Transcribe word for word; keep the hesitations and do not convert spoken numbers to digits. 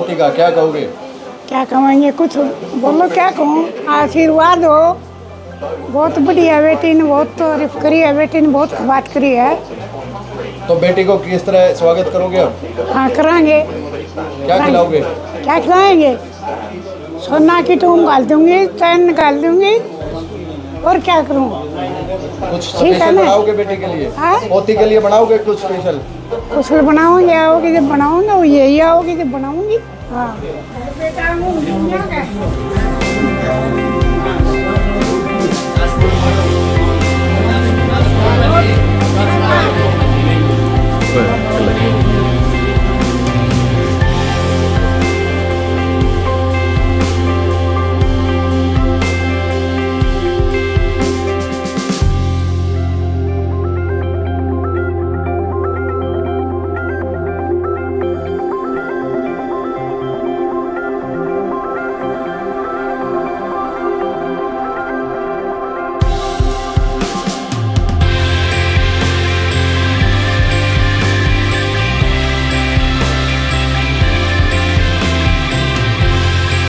पोती का क्या कहोगे? क्या कहेंगे, कुछ बोलो, क्या कहूँ, आशीर्वाद हो। बहुत बढ़िया, बेटी ने बहुत तारीफ करी है, बेटी ने बहुत बात करी है। तो बेटी को किस तरह स्वागत करोगे आप? हाँ कराएंगे। क्या खिलाओगे? क्या खिलाएंगे? सोना की टूम डाल दूंगी, चैन निकाल दूंगी, और क्या करूँ? कुछ स्पेशल बनाओगे बेटी के लिए? हाँ? पोती के लिए बनाओगे कुछ स्पेशल? कुछ बनाऊंगी, आओगी जब बनाऊंगा, वो यही आओगी जब बनाऊंगी। हाँ बेटा